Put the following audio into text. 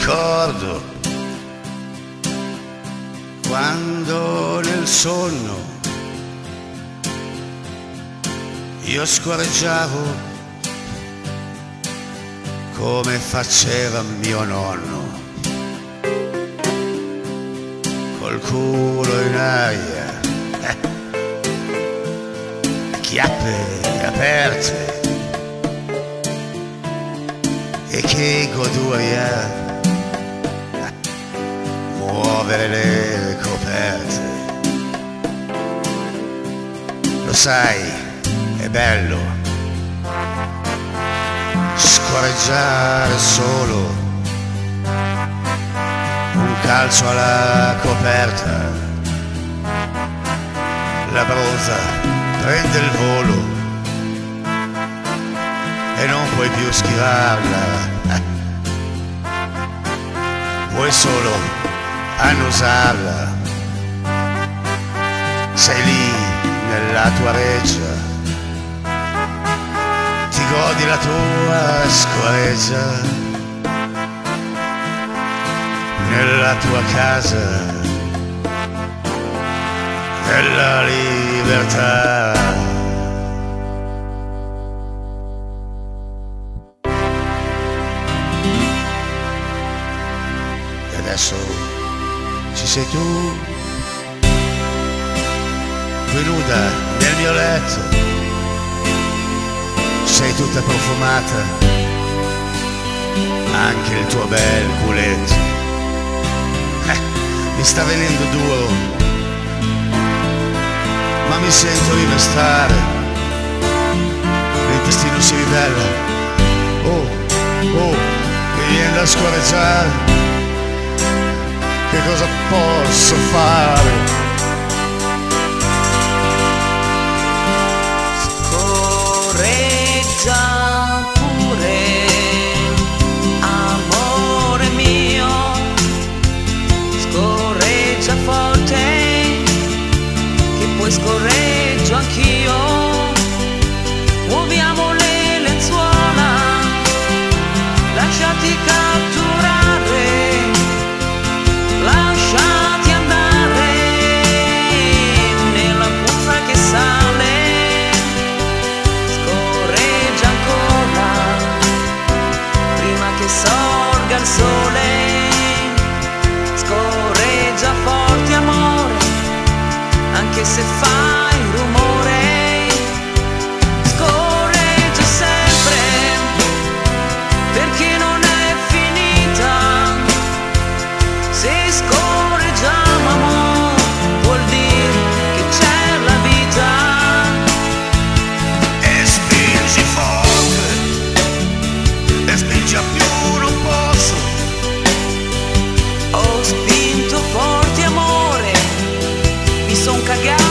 ricordo quando nel sonno io scorreggiavo come faceva mio nonno, col culo in aria, chiappe aperte, e che goduria muovere le coperte. Lo sai, è bello scorreggiare solo, un calcio alla coperta, la brusa prende il volo e non puoi più schivarla, puoi solo annusarla. Sei lì nella tua reggia, ti godi la tua scoreggia, nella tua casa della libertà. Adesso ci sei tu, qui nuda nel mio letto, sei tutta profumata, anche il tuo bel culetto. Mi sta venendo duro, ma mi sento rimestare, l'intestino si ribella, oh, mi viene da scorreggiare. Che cosa posso fare? Scorreggia pure, amore mio, scorreggia forte, che poi scorreggio anch'io. Muoviamo le lenzuola, lasciati catturare, lasciati andare nella puzza che sale, scorreggia ancora prima che sorga il sole, scorreggia forte amore, anche se fai rumore, scorreggia sempre, perché non è finita. Se scorreggiamo amore, vuol dire che c'è la vita. E spingi forte, e spingi a più non posso. Ho spinto forte amore, mi son cagato